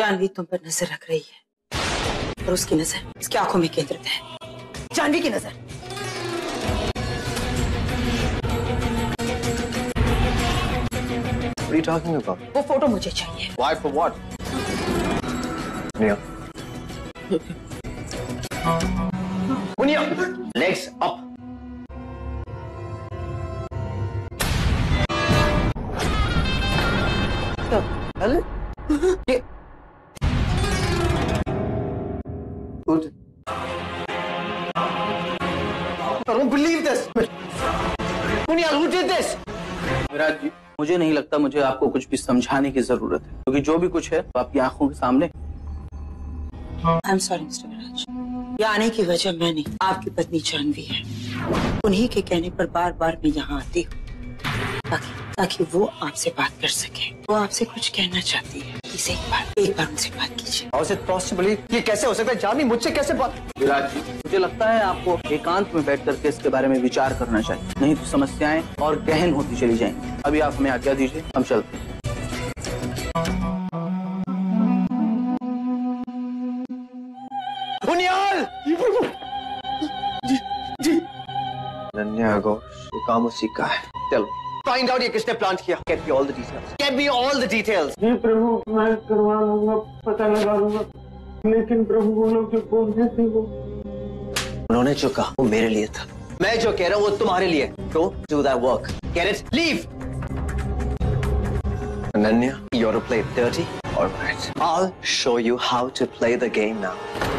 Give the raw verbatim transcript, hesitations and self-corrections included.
जानवी तुम पर नजर रख रही है और उसकी नजर इसकी आंखों में केंद्रित है। जानवी की नजर। What are you talking about? वो फोटो मुझे चाहिए। Why? For what? Munia. Munia, legs up. Hello? Yeah. Good. I don't believe this. Munia, who did this? Virat जी, मुझे नहीं लगता मुझे आपको कुछ भी समझाने की जरूरत है, क्योंकि जो भी कुछ है वो आपकी आंखों के सामने। I'm sorry, मिस्टर विराज। ये आने की वजह मैं नहीं, आपकी पत्नी जानवी है। उन्हीं के कहने पर बार बार मैं यहाँ आती हूँ ताकि ताकि वो आपसे बात कर सके। वो आपसे कुछ कहना चाहती है। इसे एक बार एक बार उनसे बात कीजिए। How is it possible? ये कैसे हो सकता है? जानवी मुझसे कैसे बात? विराट जी, मुझे लगता है आपको एकांत में बैठ करके इसके बारे में विचार करना चाहिए, नहीं तो समस्याएं और गहन होती चली जाएंगी। अभी आप हमें आज्ञा दीजिए, हम चलते हैं। बुनियाल! जी, जी। नन्या घोष, ये काम उसी का है। चलो, find out ये किसने प्लांट किया। Get me all the details. Get me all the details. जी प्रभु, मैं करवा लूंगा, पता लगा लूंगा। लेकिन प्रभु वो लोग जो बोल रहे थे वो उन्होंने जो कहा वो मेरे लिए था। मैं जो कह रहा हूँ वो तुम्हारे लिए। Go do that work. Get it? Leave. Ananya, you ought to play dirty. All right. I'll show you how to play the game now.